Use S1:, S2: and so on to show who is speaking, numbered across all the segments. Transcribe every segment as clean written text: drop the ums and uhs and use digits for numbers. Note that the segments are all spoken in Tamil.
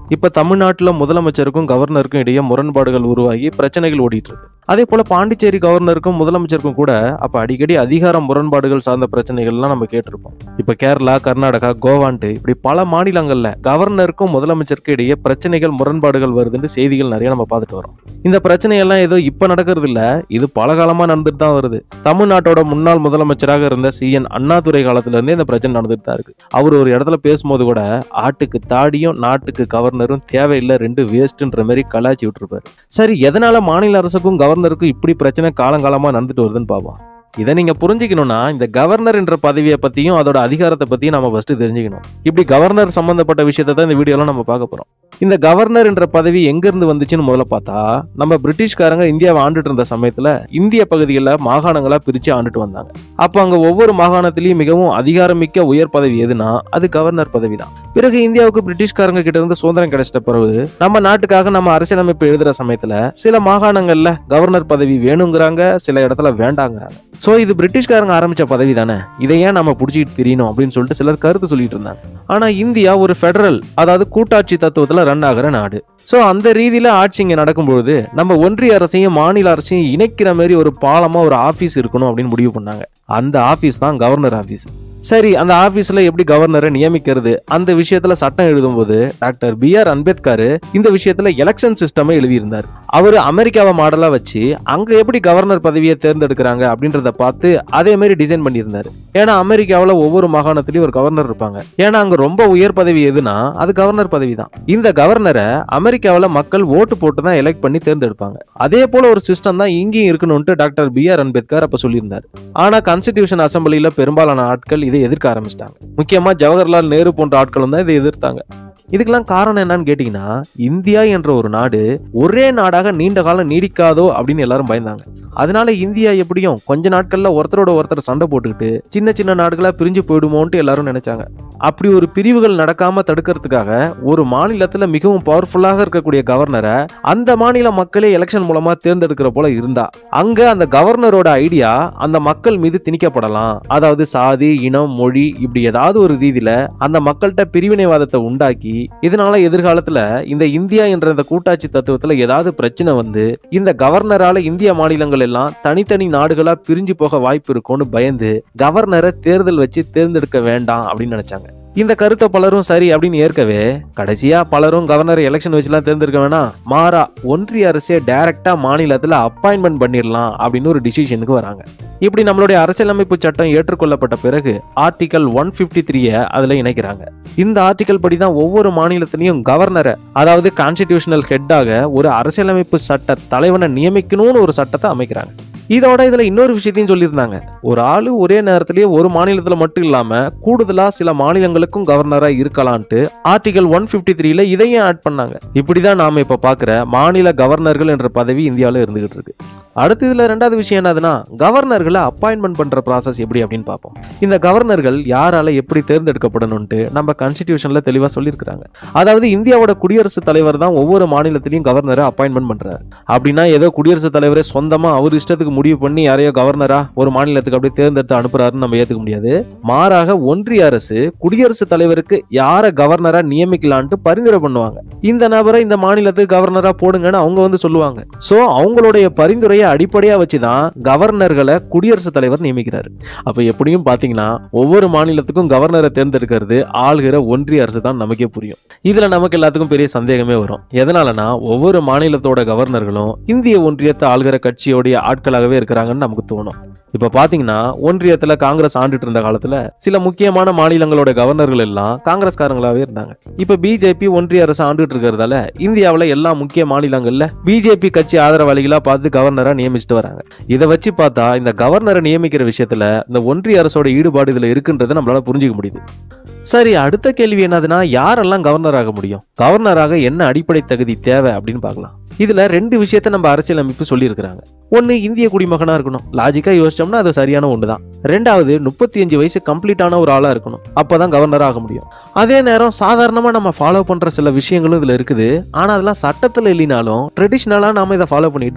S1: இப்ப தமிழ்நாட்டுல முதலமைச்சருக்கும் கவர்னருக்கும் இடையே முரண்பாடுகள் உருவாகி பிரச்சனைகள் ஓடிட்டு இருக்கு. அதே போல பாண்டிச்சேரி கவர்னருக்கும் முதலமைச்சருக்கும் கூட அப்ப அடிக்கடி அதிகார முரண்பாடுகள் சார்ந்த பிரச்சனைகள்லாம் நம்ம கேட்டிருப்போம். இப்ப கேரளா, கர்நாடகா, கோவான்ட்டு இப்படி பல மாநிலங்கள்ல கவர்னருக்கும் முதலமைச்சருக்கும் இடையே பிரச்சனைகள் முரண்பாடுகள் வருதுன்னு செய்திகள் நிறைய நம்ம பார்த்துட்டு வரோம். இந்த பிரச்சனையெல்லாம் ஏதோ இப்ப நடக்கிறது இல்ல, இது பல காலமா நடந்துட்டு தான் வருது. தமிழ்நாட்டோட முன்னாள் முதலமைச்சராக இருந்த CN அண்ணாதுரை காலத்துல இருந்தே இந்த பிரச்சனை நடந்துட்டு தான் இருக்கு. அவர் ஒரு இடத்துல பேசும்போது கூட ஆட்டுக்கு தாடியும் நாட்டுக்கு கவர்னரும் தேவையில்லை, ரெண்டு வேஸ்ட்ன்ற மாதிரி கலாச்சி விட்டுருப்பாரு. சரி, எதனால மாநில அரசுக்கும் கவர்னருக்கும் இப்படி பிரச்சனை காலங்காலமா நடந்துட்டு வருதுன்னு பாப்போம். இதை நீங்க புரிஞ்சுக்கணும்னா இந்த கவர்னர் என்ற பதவியை பத்தியும் அதோட அதிகாரத்தை பத்தியும் நம்ம ஃபர்ஸ்ட் தெரிஞ்சுக்கணும். இப்படி கவர்னர் சம்பந்தப்பட்ட விஷயத்தை தான் இந்த வீடியோல நம்ம பார்க்க போறோம். இந்த கவர்னர் என்ற பதவி எங்க இருந்து வந்துச்சுன்னு முதல்ல பார்த்தா, நம்ம பிரிட்டிஷ்காரங்க இந்தியாவை ஆண்டுட்டு இருந்த சமயத்துல இந்திய பகுதிகளில் மாகாணங்களா பிரிச்சு ஆண்டுட்டு வந்தாங்க. அப்ப அங்க ஒவ்வொரு மாகாணத்திலையும் மிகவும் அதிகாரமிக்க உயர் பதவி எதுனா அது கவர்னர் பதவி தான். பிறகு இந்தியாவுக்கு பிரிட்டிஷ்காரங்க கிட்ட இருந்து சுதந்திரம் கிடைச்சிட்ட பிறகு நம்ம நாட்டுக்காக நம்ம அரசியலமைப்பு எழுதுற சமயத்துல சில மாகாணங்கள்ல கவர்னர் பதவி வேணுங்கிறாங்க, சில இடத்துல வேண்டாங்கிறாங்க. சோ இது பிரிட்டிஷ்காரங்க ஆரம்பிச்ச பதவி தானே, இதை ஏன் நம்ம புடிச்சிட்டு தெரியணும் அப்படின்னு சொல்லிட்டு சிலர் கருத்து சொல்லிட்டு இருந்தாங்க. ஆனா இந்தியா ஒரு ஃபெடரல், அதாவது கூட்டாட்சி தத்துவத்துல ரன் ஆகிற நாடு. சோ அந்த ரீதியில ஆட்சி இங்க நடக்கும்பொழுது நம்ம ஒன்றிய அரசையும் மாநில அரசையும் இணைக்கிற மாதிரி ஒரு பாலமா ஒரு ஆபீஸ் இருக்கணும் அப்படின்னு முடிவு பண்ணாங்க. அந்த ஆபீஸ் தான் கவர்னர் ஆபீஸ். சரி, அந்த ஆபீஸ்ல எப்படி கவர்னரை நியமிக்கிறது, அந்த விஷயத்துல சட்டம் எழுதும்போது டாக்டர் BR அம்பேத்கர் இந்த விஷயத்துல எலெக்ஷன் சிஸ்டமை எழுதியிருந்தார். அவரு அமெரிக்காவை மாடலா வச்சு அங்க எப்படி கவர்னர் பதவியை தேர்ந்தெடுக்கிறாங்க அப்படின்றத பார்த்து அதே மாதிரி டிசைன் பண்ணியிருந்தாரு. ஏன்னா அமெரிக்காவில் ஒவ்வொரு மாகாணத்திலயும் ஒரு கவர்னர் இருப்பாங்க. ஏன்னா அங்க ரொம்ப உயர் பதவி எதுனா அது கவர்னர் பதவி தான். இந்த கவர்னரை அமெரிக்காவில் மக்கள் ஓட்டு போட்டு தான் எலெக்ட் பண்ணி தேர்ந்தெடுப்பாங்க. அதே போல ஒரு சிஸ்டம் தான் இங்கேயும் இருக்கணும்னு டாக்டர் BR அம்பேத்கர் அப்ப சொல்லியிருந்தார். ஆனா கான்ஸ்டிடியூஷன் அசம்பிளில பெரும்பாலான ஆட்கள் இதை எதிர்க்க ஆரம்பிச்சிட்டாங்க. முக்கியமா ஜவஹர்லால் நேரு போன்ற ஆட்களும் தான் இதை எதிர்த்தாங்க. இதுக்கெல்லாம் காரணம் என்னன்னு கேட்டீங்கன்னா, இந்தியா என்ற ஒரு நாடு ஒரே நாடாக நீண்ட காலம் நீடிக்காதோ அப்படின்னு எல்லாரும் பயந்தாங்க. அதனால இந்தியா எப்படியும் கொஞ்ச நாட்கள்ல ஒருத்தரோட ஒருத்தர் சண்டை போட்டுக்கிட்டு சின்ன சின்ன நாடுகளா பிரிஞ்சு போயிடுமோன்ட்டு எல்லாரும் நினைச்சாங்க. அப்படி ஒரு பிரிவுகள் நடக்காம தடுக்கிறதுக்காக ஒரு மாநிலத்துல மிகவும் பவர்ஃபுல்லாக இருக்கக்கூடிய கவர்னரை அந்த மாநில மக்களே எலெக்ஷன் மூலமா தேர்ந்தெடுக்கிற போல இருந்தா அங்க அந்த கவர்னரோட ஐடியா அந்த மக்கள் மீது திணிக்கப்படலாம். அதாவது சாதி, இனம், மொழி இப்படி ஏதாவது ஒரு ரீதியில அந்த மக்கள்கிட்ட பிரிவினைவாதத்தை உண்டாக்கி இதனால எதிர்காலத்துல இந்த இந்தியா என்ற இந்த கூட்டாட்சி தத்துவத்துல ஏதாவது பிரச்சனை வந்து இந்த கவர்னரால இந்திய மாநிலங்கள் எல்லாம் தனித்தனி நாடுகளா பிரிஞ்சு போக வாய்ப்பு இருக்கும்னு பயந்து கவர்னரை தேர்தல் வச்சு தேர்ந்தெடுக்க வேண்டாம் அப்படின்னு நினைச்சாங்க. இந்த கருத்தை பலரும் சரி அப்படின்னு ஏற்கவே கடைசியா பலரும் கவர்னர் எலெக்ஷன் வச்சுலாம் தேர்ந்தெடுக்க வேணாம், மாறா ஒன்றிய அரசே டைரக்டா மாநிலத்துல அப்பாயின்மெண்ட் பண்ணிடலாம் அப்படின்னு ஒரு டிசிஷனுக்கு வராங்க. இப்படி நம்மளுடைய அரசியலமைப்பு சட்டம் ஏற்றுக்கொள்ளப்பட்ட பிறகு ஆர்டிகல் 153 அதுல இணைக்கிறாங்க. இந்த ஆர்டிகல் படி தான் ஒவ்வொரு மாநிலத்திலையும் கவர்னரை, அதாவது கான்ஸ்டிடியூஷனல் ஹெட்டாக ஒரு அரசியலமைப்பு சட்ட தலைவனை நியமிக்கணும்னு ஒரு சட்டத்தை அமைக்கிறாங்க. இதோட இதுல இன்னொரு விஷயத்தையும் சொல்லியிருந்தாங்க. ஒரு ஆளு ஒரே நேரத்திலேயே ஒரு மாநிலத்துல மட்டும் இல்லாம கூடுதலா சில மாநிலங்களுக்கும் கவர்னரா இருக்கலான்ட்டு ஆர்டிகல் 153 இதையும் ஆட் பண்ணாங்க. இப்படிதான் நாம இப்ப பாக்குற மாநில கவர்னர்கள் என்ற பதவி இந்தியாவில இருந்துகிட்டு இருக்கு. அடுத்து இதுல ரெண்டாவது விஷயம் என்னதுன்னா, கவர்னர்களை அப்பாயின்மெண்ட் பண்ற ப்ராசஸ் எப்படி அப்படின்னு பார்ப்போம். இந்த கவர்னர்கள் யாரால எப்படி தேர்ந்தெடுக்கப்படணும்ட்டு நம்ம கான்ஸ்டிடியூஷன்ல தெளிவா சொல்லியிருக்காங்க. அதாவது இந்தியாவோட குடியரசுத் தலைவர் தான் ஒவ்வொரு மாநிலத்திலையும் கவர்னரை அப்பாயின்மெண்ட் பண்றாரு. அப்படின்னா ஏதோ குடியரசுத் தலைவரே சொந்தமா அவர் இஷ்டத்துக்கு முடிவு பண்ணி யாரையோ கவர்னரா ஒரு மாநிலத்துக்கு அப்படியே தேர்ந்தெடுத்து அனுப்புறாருன்னு நம்ம ஏத்துக்க முடியாது. மாறாக ஒன்றிய அரசு குடியரசுத் தலைவருக்கு யார கவர்னரா நியமிக்கலான்ட்டு பரிந்துரை பண்ணுவாங்க. இந்த நபரை இந்த மாநிலத்துக்கு கவர்னரா போடுங்கன்னு அவங்க வந்து சொல்லுவாங்க. சோ அவங்களுடைய பரிந்துரையை அடிப்படையா வச்சுதான் கவர்னர்களை குடியரசுத் தலைவர் நியமிக்கிறாரு. அப்ப எப்படியும் பாத்தீங்கன்னா ஒவ்வொரு மாநிலத்துக்கும் கவர்னரை தேர்ந்தெடுக்கிறது ஆளுகிற ஒன்றிய அரசு தான் நமக்கே புரியும். இதுல நமக்கு எல்லாத்துக்கும் பெரிய சந்தேகமே வரும். எதனாலனா ஒவ்வொரு மாநிலத்தோட கவர்னர்களும் இந்திய ஒன்றியத்தை ஆளுகிற கட்சியோடைய ஆட்களாகவே இருக்கிறாங்கன்னு நமக்கு தோணும். இப்ப பாத்தீங்கன்னா ஒன்றியத்துல காங்கிரஸ் ஆண்டுட்டு இருந்த காலத்துல சில முக்கியமான மாநிலங்களோட கவர்னர்கள் எல்லாம் காங்கிரஸ்காரங்களாவே இருந்தாங்க. இப்ப பிஜேபி ஒன்றிய அரசு ஆண்டுட்டு இருக்கிறதால இந்தியாவில எல்லா முக்கிய மாநிலங்கள்ல பிஜேபி கட்சி ஆதரவாளிகளா பார்த்து கவர்னரா நியமிச்சுட்டு வராங்க. இதை வச்சு பார்த்தா இந்த கவர்னரை நியமிக்கிற விஷயத்துல இந்த ஒன்றிய அரசோட ஈடுபாடு இதுல இருக்குன்றதை நம்மளால புரிஞ்சுக்க முடியுது. சரி, அடுத்த கேள்வி என்னதுன்னா, யாரெல்லாம் கவர்னர் ஆக முடியும், கவர்னராக என்ன அடிப்படை தகுதி தேவை அப்படின்னு பார்க்கலாம். இதுல ரெண்டு விஷயத்த நம்ம அரசியலமைப்பு சொல்லி இருக்கிறாங்க. ஒன்னு, இந்திய குடிமகனா இருக்கணும். லாஜிக்கா யோசிச்சோம்னா அது சரியான ஒண்ணுதான். ரெண்டாவது, 35 வயசு கம்ப்ளீட்டான ஒரு ஆளா இருக்கணும். அப்பதான் கவர்னர் ஆக முடியும். அதே நேரம் சாதாரணமா நம்ம ஃபாலோ பண்ற சில விஷயங்களும் இதுல இருக்குது. ஆனா அதெல்லாம் சட்டத்துல இல்லைனாலும் ட்ரெடிஷனலா நாம இதை ஃபாலோ பண்ணிட்டு தான் வரோம்.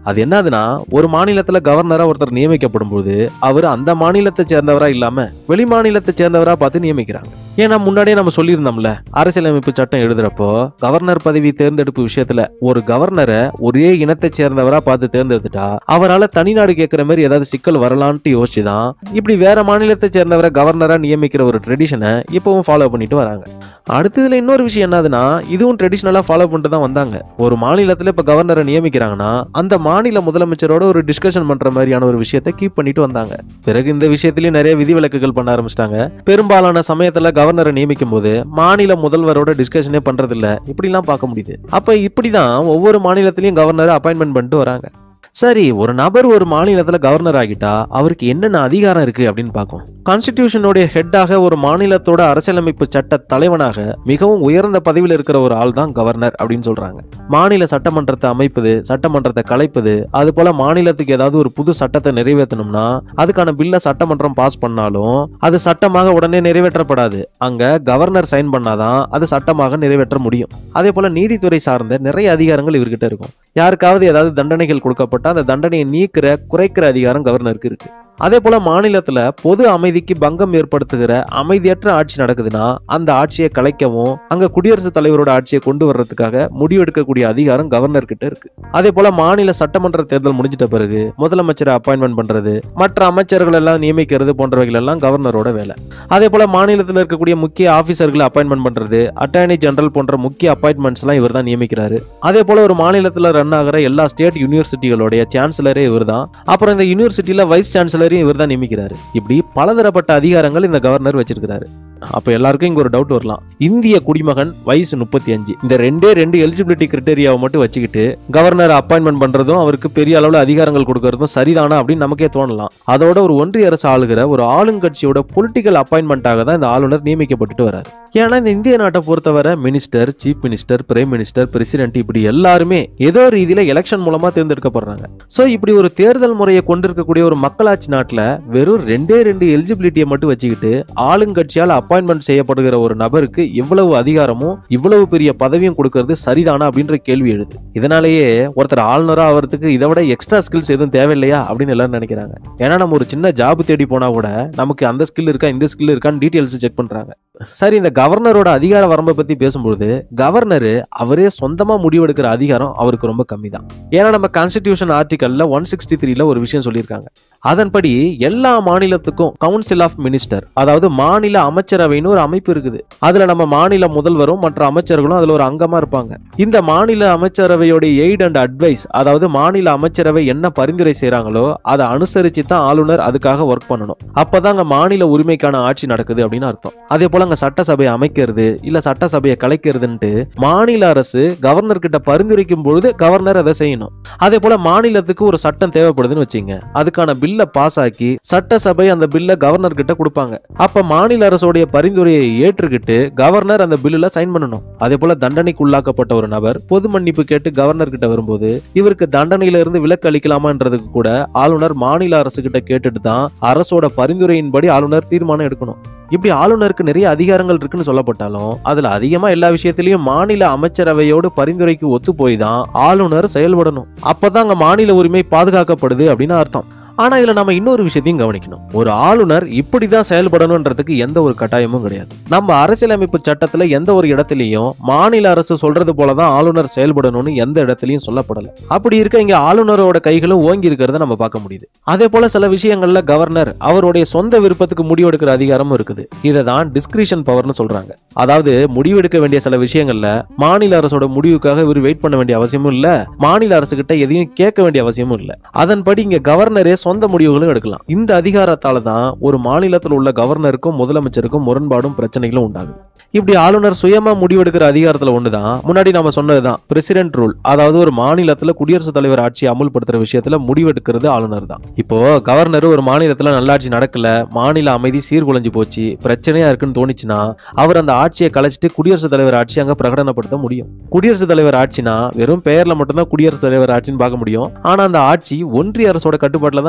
S1: அது என்னதுன்னா, ஒரு மாநிலத்துல கவர்னரா ஒருத்தர் நியமிக்கப்படும் போது அவர் அந்த மாநிலத்தை சேர்ந்தவரா இல்லாம வெளி மாநிலத்தை சேர்ந்தவரா பார்த்து நியமிக்கிறாங்க. ஏன்னா முன்னாடியே நம்ம சொல்லியிருந்தோம்ல, அரசியலமைப்பு சட்டம் எழுதுறப்போ கவர்னர் பதவி தேர்ந்தெடுப்பு விஷயத்துல ஒரு கவர்னரை ஒரே இனத்தை சேர்ந்தவரா பார்த்து தேர்ந்தெடுத்துட்டா அவரால் தனிநாடு கேட்கிற மாதிரி ஏதாவது சிக்கல் வரலான்ட்டு யோசிச்சுதான் இப்படி வேற மாநிலத்தை சேர்ந்தவரை கவர்னரா நியமிக்கிற ஒரு ட்ரெடிஷனை இப்பவும் ஃபாலோ பண்ணிட்டு வராங்க. அடுத்ததுல இன்னொரு விஷயம் என்னதுன்னா, இதுவும் ட்ரெடிஷனலா ஃபாலோ பண்ணிட்டு தான் வந்தாங்க. ஒரு மாநிலத்துல இப்ப கவர்னரை நியமிக்கிறாங்கன்னா அந்த மாநில முதலமைச்சரோட ஒரு டிஸ்கஷன் பண்ற மாதிரியான ஒரு விஷயத்தை கீப் பண்ணிட்டு வந்தாங்க. பிறகு இந்த விஷயத்திலயும் நிறைய விதிவிலக்குகள் பண்ண ஆரம்பிச்சிட்டாங்க. பெரும்பாலான சமயத்துல கவர்னரை நியமிக்கும் போது மாநில முதல்வரோட டிஸ்கஷனே பண்றது இல்ல, இப்படிலாம் பார்க்க முடியுது. அப்ப இப்படிதான் ஒவ்வொரு மாநிலத்திலயும் கவர்னரை அப்பாயின்மெண்ட் பண்ணிட்டு வராங்க. சரி, ஒரு நபர் ஒரு மாநிலத்துல கவர்னர் ஆகிட்டா அவருக்கு என்னென்ன அதிகாரம் இருக்கு அப்படின்னு பார்க்கும். கான்ஸ்டிடியூஷனுடைய ஹெட்டாக ஒரு மாநிலத்தோட அரசியலமைப்பு சட்ட தலைவனாக மிகவும் உயர்ந்த பதவியில் இருக்கிற ஒரு ஆள் தான் கவர்னர் அப்படின்னு சொல்றாங்க. மாநில சட்டமன்றத்தை அமைப்பது, சட்டமன்றத்தை கலைப்பது, அது போல மாநிலத்துக்கு ஏதாவது ஒரு புது சட்டத்தை நிறைவேற்றணும்னா அதுக்கான பில்ல சட்டமன்றம் பாஸ் பண்ணாலும் அது சட்டமாக உடனே நிறைவேற்றப்படாது. அங்க கவர்னர் சைன் பண்ணாதான் அது சட்டமாக நிறைவேற்ற முடியும். அதே போல நீதித்துறை சார்ந்த நிறைய அதிகாரங்கள் இவர்கிட்ட இருக்கும். யாருக்காவது ஏதாவது தண்டனைகள் கொடுக்கப்பட்ட அந்த தண்டனையை நீக்கிற குறைக்கிற அதிகாரம் கவர்னருக்கு இருக்கு. அதே போல மாநிலத்துல பொது அமைதிக்கு பங்கம் ஏற்படுத்துகிற அமைதியற்ற ஆட்சி நடக்குதுன்னா அந்த ஆட்சியை கலைக்கவும் அங்க குடியரசுத் தலைவரோட ஆட்சியை கொண்டு வர்றதுக்காக முடிவெடுக்கக்கூடிய அதிகாரம் கவர்னர் கிட்ட இருக்கு. அதே போல மாநில சட்டமன்ற தேர்தல் முடிஞ்சிட்ட பிறகு முதலமைச்சரை அப்பாயின்மெண்ட் பண்றது, மற்ற அமைச்சர்கள் எல்லாம் நியமிக்கிறது போன்றவைகள் எல்லாம் கவர்னரோட வேலை. அதே போல மாநிலத்தில் இருக்கக்கூடிய முக்கிய ஆபீசர்களை அப்பாயின்மெண்ட் பண்றது, அட்டார்னி ஜெனரல் போன்ற முக்கிய அப்பாயின்மெண்ட்ஸ் எல்லாம் இவர் தான் நியமிக்கிறாரு. அதே போல ஒரு மாநிலத்தில் ரன் ஆகிற எல்லா ஸ்டேட் யூனிவர்சிட்டிகளுடைய சான்சலரே இவர் தான். அப்புறம் இந்த யூனிவர்சிட்டியில வைஸ் சான்சலர் இவர் தான் நியமிக்கிறாரு. இப்படி பலதரப்பட்ட அதிகாரங்கள் இந்த கவர்னர் வச்சிருக்கிறாரு. அப்ப எல்லாருக்கும் இங்க ஒரு டவுட் வரலாம், இந்திய குடிமகன் வயசு 35 இந்த ரெண்டு எலிஜிபிலிட்டி கிரைட்டீரியாவை மட்டும் வச்சுக்கிட்டு கவர்னர் அப்பாயின்மெண்ட் பண்றதும் அவருக்கு பெரிய அளவுல அதிகாரங்கள் கொடுக்கறதும் சரிதானா அப்படின்னு நமக்கே தோணலாம். அதோட ஒரு ஒன்றிய அரசு ஆளுகிற ஒரு ஆளுங்கட்சியோட பொலிட்டிக்கல் அப்பாயின்மெண்டாக தான் இந்த ஆளுநர் நியமிக்கப்பட்டு வராரு. ஏன்னா இந்த இந்திய நாட்டை பொறுத்தவரை minister, chief minister, prime minister, president இப்படி எல்லாருமே ஏதோ ரீதியில எலெக்ஷன் மூலமா தேர்ந்தெடுக்கப்படுறாங்க. சோ இப்படி ஒரு தேர்தல் முறையை கொண்டிருக்கக்கூடிய ஒரு மக்களாட்சி நாட்டுல வெறும் ரெண்டு எலிஜிபிலிட்டியை மட்டும் வச்சுக்கிட்டு ஆளுங்கட்சியால் அப்பாயின்மெண்ட் செய்யப்படுகிற ஒரு நபருக்கு இவ்வளவு அதிகாரமும் இவ்வளவு பெரிய பதவியும் கொடுக்கிறது சரிதானா அப்படின்ற கேள்வி எழுது. இதனாலேயே ஒருத்தர் ஆளுநரா ஆகிறதுக்கு இதை விட எக்ஸ்ட்ரா ஸ்கில்ஸ் எதுவும் தேவையில்லையா அப்படின்னு எல்லாரும் நினைக்கிறாங்க. ஏன்னா நம்ம ஒரு சின்ன ஜாப் தேடி போனா கூட நமக்கு அந்த ஸ்கில் இருக்கா இந்த ஸ்கில் இருக்கான்னு டீடைல்ஸ் செக் பண்றாங்க. சரி, இந்த கவர்னரோட அதிகார வரம்பை பத்தி பேசும்போது கவர்னர் அவரே சொந்தமா முடிவெடுக்கிற அதிகாரம் அவருக்கு ரொம்ப கம்மி தான். ஏன்னா நம்ம கான்ஸ்டிடியூஷன் ஆர்டிகல்ல 163ல ஒரு விஷயம் சொல்லியிருக்காங்க. அதன்படி எல்லா மாநிலத்துக்கும் கவுன்சில் ஆஃப் மினிஸ்டர், அதாவது மாநில அமைச்சரவைன்னு ஒரு அமைப்பு இருக்குது. அதுல நம்ம மாநில முதல்வரும் மற்ற அமைச்சர்களும் அதுல ஒரு அங்கமா இருப்பாங்க. இந்த மாநில அமைச்சரவையோட எய்ட் அண்ட் அட்வைஸ், அதாவது மாநில அமைச்சரவை என்ன பரிந்துரை செய்யறாங்களோ அதை அனுசரிச்சு தான் ஆளுநர் அதுக்காக ஒர்க் பண்ணணும். அப்பதான் அங்க மாநில உரிமைக்கான ஆட்சி நடக்குது அப்படின்னு அர்த்தம். அதே போல அங்க சட்டசபையை அமைக்கிறது இல்ல சட்டசபையை கலைக்கிறதுன்ட்டு மாநில அரசு கவர்னர் கிட்ட பரிந்துரைக்கும் பொழுது கவர்னர் அதை செய்யணும். அதே போல மாநிலத்துக்கு ஒரு சட்டம் தேவைப்படுதுன்னு வச்சுங்க, அதுக்கான பில்ல பாஸ் ஆக்கி சட்டசபை அந்த பில்ல கவர்னர் கிட்ட கொடுப்பாங்க. அப்ப மாநில அரசோடைய பரிந்துரையை ஏற்றுக்கிட்டு கவர்னர் அந்த பில்லுல சைன் பண்ணணும். அதே போல தண்டனைக்கு உள்ளாக்கப்பட்ட ஒரு நபர் பொது மன்னிப்பு கேட்டு கவர்னர் கிட்ட வரும்போது இவருக்கு தண்டனையில இருந்து விலக்கு அளிக்கலாமான்றதுக்கு கூட ஆளுநர் மாநில அரசு கிட்ட கேட்டுட்டு தான் அரசோட பரிந்துரையின்படி ஆளுநர் தீர்மானம் எடுக்கணும். இப்படி ஆளுநருக்கு நிறைய அதிகாரங்கள் இருக்குன்னு சொல்லப்பட்டாலும் அதுல அதிகமா எல்லா விஷயத்திலையும் மாநில அமைச்சரவையோடு பரிந்துரைக்கு ஒத்து போய் தான் ஆளுநர் செயல்படணும். அப்பதான் அங்க மாநில உரிமை பாதுகாக்கப்படுது அப்படின்னு அர்த்தம். ஆனா இதுல நம்ம இன்னொரு விஷயத்தையும் கவனிக்கணும். ஒரு ஆளுநர் இப்படிதான் செயல்படணும்ன்றதுக்கு எந்த ஒரு கட்டாயமும் கிடையாது. நம்ம அரசியலமைப்பு சட்டத்துல எந்த ஒரு இடத்திலையும் மாநில அரசு சொல்றது போலதான் ஆளுநர் செயல்படணும்னு எந்த இடத்திலையும் சொல்லப்படல. அப்படி இருக்க இங்க ஆளுநரோட கைகளும் ஓங்கி இருக்கிறத நம்ம பார்க்க முடியுது. அதே போல சில விஷயங்கள்ல கவர்னர் அவருடைய சொந்த விருப்பத்துக்கு முடிவெடுக்கிற அதிகாரமும் இருக்குது. இதை தான் டிஸ்கிரிஷன் பவர்னு சொல்றாங்க. அதாவது முடிவெடுக்க வேண்டிய சில விஷயங்கள்ல மாநில அரசோட முடிவுக்காக இவர் வெயிட் பண்ண வேண்டிய அவசியமும் இல்ல, மாநில அரசு கிட்ட எதையும் கேட்க வேண்டிய அவசியமும் இல்ல. அதன்படி இங்க கவர்னரே சொந்த முடிவுகளும் எடுக்கலாம். இந்த அதிகாரத்தால தான் ஒரு மாநிலத்தில் உள்ள கவர்னருக்கும் முதலமைச்சருக்கும் முரண்பாடும் பிரச்சனைகளும் உண்டாகும். இப்படி ஆளுநர் சுயமா முடிவெடுக்கிற அதிகாரத்துல ஒண்ணுதான் முன்னாடி நாம சொன்னதுதான் பிரசிடென்ட் ரூல். அதாவது ஒரு மாநிலத்துல குடியரசுத் தலைவர் ஆட்சி அமுல்படுத்துற விஷயத்துல முடிவெடுக்கிறது ஆளுநர் தான். இப்போ கவர்னர் ஒரு மாநிலத்துல நல்லாட்சி நடக்கல, மாநில அமைதி சீர்குலைஞ்சு போச்சு, பிரச்சனையா இருக்குன்னு தோணிச்சுன்னா அவர் அந்த ஆட்சியை கலைச்சிட்டு குடியரசுத் தலைவர் ஆட்சி அங்க பிரகடனப்படுத்த முடியும். குடியரசுத் தலைவர் ஆட்சினா வெறும் பெயர்ல மட்டும்தான் குடியரசுத் தலைவர் ஆட்சின்னு பார்க்க முடியும். ஆனா அந்த ஆட்சி ஒன்றிய அரசோட கட்டுப்பாட்டுல தான்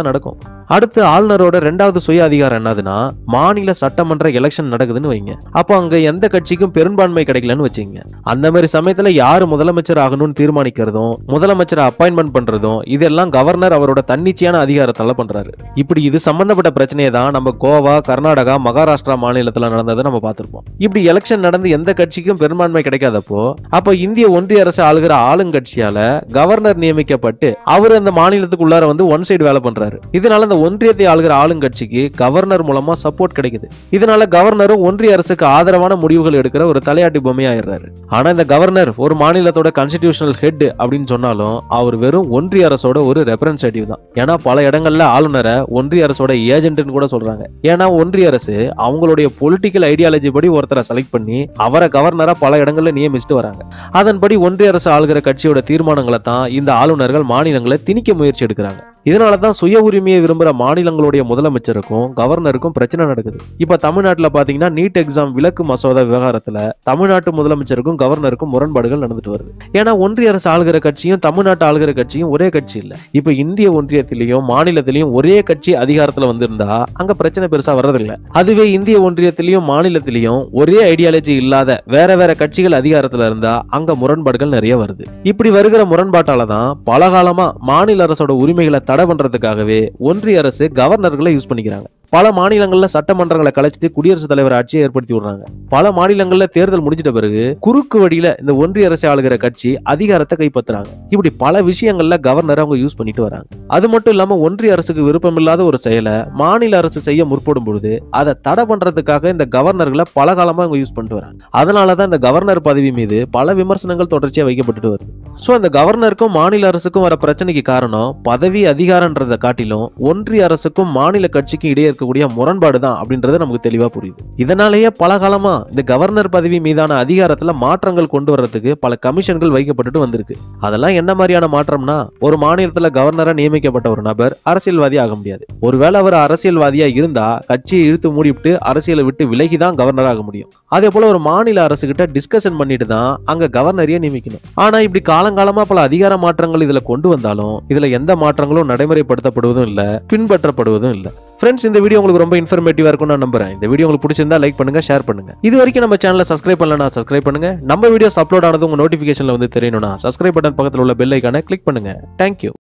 S1: தான் நடக்கும். அடுத்து ஆளுநரோட 2வது சுய அதிகாரம் என்னதுன்னா, மாநில சட்டமன்ற எலெக்ஷன் நடக்குதுன்னு வைங்க. அப்போ அங்க எந்த கட்சிக்கும் பெரும்பான்மை கிடைக்கலன்னு வச்சுங்க. அந்த மாதிரி சமயத்துல யாரு முதலமைச்சர் ஆகணும்னு தீர்மானிக்கிறதும் முதலமைச்சரை அப்பாயின்மெண்ட் பண்றதும் இதெல்லாம் கவர்னர் அவரோட தன்னிச்சையான அதிகாரத்தால பண்றாரு. இப்படி இது சம்பந்தப்பட்ட பிரச்சனையை தான் நம்ம கோவா, கர்நாடகா, மகாராஷ்டிரா மாநிலத்துல நடந்ததை நம்ம பார்த்திருப்போம். இப்படி எலெக்ஷன் நடந்து எந்த கட்சிக்கும் பெரும்பான்மை கிடைக்காதப்போ அப்ப இந்திய ஒன்றிய அரசு ஆளுகிற ஆளுங்கட்சியால கவர்னர் நியமிக்கப்பட்டு அவர் அந்த மாநிலத்துக்குள்ளார வந்து ஒன் சைடு வேலை பண்றாரு. இதனால அந்த ஒன்றியத்தை ஆளுகிற ஆளுங்கட்சிக்கு கவர்னர் மூலமா சப்போர்ட் கிடைக்குது. இதனால கவர்னரும் ஒன்றிய அரசுக்கு ஆதரவான முடிவுகள் எடுக்கிற ஒரு தலையாட்டி பொம்மையாயிடுறாரு. ஆனா இந்த கவர்னர் ஒரு மாநிலத்தோட கான்ஸ்டிடியூஷனல் ஹெட் அப்படின்னு சொன்னாலும் அவர் வெறும் ஒன்றிய அரசோட ஒரு ரெப்ரசன்டேட்டிவ் தான். ஏன்னா பல இடங்கள்ல ஆளுநரை ஒன்றிய அரசோட ஏஜென்ட்னு கூட சொல்றாங்க. ஏன்னா ஒன்றிய அரசு அவங்களுடைய பொலிட்டிக்கல் ஐடியாலஜி படி ஒருத்தரை செலக்ட் பண்ணி அவரை கவர்னரா பல இடங்கள்ல நியமிச்சுட்டு வராங்க. அதன்படி ஒன்றிய அரசு ஆளுகிற கட்சியோட தீர்மானங்களை தான் இந்த ஆளுநர்கள் மாநிலங்களை திணிக்க முயற்சி எடுக்கிறாங்க. இதனாலதான் சுய உரிமையை விரும்புற மாநிலங்களுடைய முதலமைச்சருக்கும் கவர்னருக்கும் பிரச்சனை நடக்குது. இப்ப தமிழ்நாட்டுல பாத்தீங்கன்னா நீட் எக்ஸாம் விலக்கு மசோதா விவகாரத்துல தமிழ்நாட்டு முதலமைச்சருக்கும் கவர்னருக்கும் முரண்பாடுகள் நடந்துட்டு வருது. ஏன்னா ஒன்றிய அரசு ஆளுகிற கட்சியும் தமிழ்நாட்டு ஆளுகிற கட்சியும் ஒரே கட்சி இல்ல. இப்ப இந்திய ஒன்றியத்திலையும் மாநிலத்திலையும் ஒரே கட்சி அதிகாரத்துல வந்திருந்தா அங்க பிரச்சனை பெருசா வர்றதில்ல. அதுவே இந்திய ஒன்றியத்திலையும் மாநிலத்திலையும் ஒரே ஐடியாலஜி இல்லாத வேற வேற கட்சிகள் அதிகாரத்துல இருந்தா அங்க முரண்பாடுகள் நிறைய வருது. இப்படி வருகிற முரண்பாட்டாலதான் பல காலமா மாநில அரசோட உரிமைகளை தடை பண்றதுக்காகவே ஒன்றிய அரசு கவர்னர்களை யூஸ் பண்ணிக்கிறாங்க. பல மாநிலங்கள்ல சட்டமன்றங்களை கலைச்சிட்டு குடியரசுத் தலைவர் ஆட்சியை ஏற்படுத்தி விடுறாங்க. பல மாநிலங்கள்ல தேர்தல் முடிஞ்சிட்ட பிறகு குறுக்கு வழியில இந்த ஒன்றிய அரசு ஆளுகிற கட்சி அதிகாரத்தை கைப்பற்றுறாங்க. இப்படி பல விஷயங்கள்ல கவர்னர் அவங்க யூஸ் பண்ணிட்டு வராங்க. அது மட்டும் இல்லாம ஒன்றிய அரசுக்கு விருப்பமில்லாத ஒரு செயலை மாநில அரசு செய்ய முற்படும் பொழுது அதை தடை பண்றதுக்காக இந்த கவர்னர்களை பல காலமா அவங்க யூஸ் பண்ணிட்டு வராங்க. அதனாலதான் இந்த கவர்னர் பதவி மீது பல விமர்சனங்கள் தொடர்ச்சியா வைக்கப்பட்டு வருது. சோ இந்த கவர்னருக்கும் மாநில அரசுக்கும் வர பிரச்சனைக்கு காரணம் பதவி அதிகாரன்றதை காட்டிலும் ஒன்றிய அரசுக்கும் மாநில கட்சிக்கும் இடையே இருக்கக்கூடிய முரண்பாடு தான் அப்படின்றது நமக்கு தெளிவா புரியுது. இதனாலேயே பல காலமா இந்த கவர்னர் பதவி மீதான அதிகாரத்துல மாற்றங்கள் கொண்டு வர்றதுக்கு பல கமிஷன்கள் வைக்கப்பட்டு வந்திருக்கு. அதெல்லாம் என்ன மாதிரியான மாற்றம்னா, ஒரு மாநிலத்துல கவர்னரா நியமிக்கப்பட்ட ஒரு நபர் அரசியல்வாதி ஆக முடியாது. ஒருவேளை அவர் அரசியல்வாதியா இருந்தா கட்சியை இழுத்து மூடிவிட்டு அரசியலை விட்டு விலகிதான் கவர்னர் ஆக முடியும். அதே போல ஒரு மாநில அரசு கிட்ட டிஸ்கஷன் பண்ணிட்டு தான் அங்க கவர்னரையே நியமிக்கணும். ஆனா இப்படி காலங்காலமா பல அதிகார மாற்றங்கள் இதுல கொண்டு வந்தாலும் இதுல எந்த மாற்றங்களும் நடைமுறைப்படுத்தப்படுவதும் இல்ல, பின்பற்றப்படுவதும் இல்ல. ஃப்ரெண்ட்ஸ், இந்த வீடியோ உங்களுக்கு ரொம்ப இன்ஃபர்மேட்டிவா இருக்கும் நான் நம்புறேன். இந்த வீடியோ உங்களுக்கு பிடிச்சிருந்தா லைக் பண்ணுங்க, ஷேர் பண்ணுங்க. இது வரைக்கும் நம்ம சேனலை சப்ஸ்கிரைப் பண்ணலனா சப்ஸ்கிரைப் பண்ணுங்க. நம்ம வீடியோஸ் அப்லோட் ஆனது உங்க நோட்டிபிகேஷன்ல வந்து தெரியணும்னா சப்ஸ்கிரைப் பட்டன் பக்கத்துல உள்ள பெல் ஐகானை கிளிக் பண்ணுங்க. தேங்க்யூ.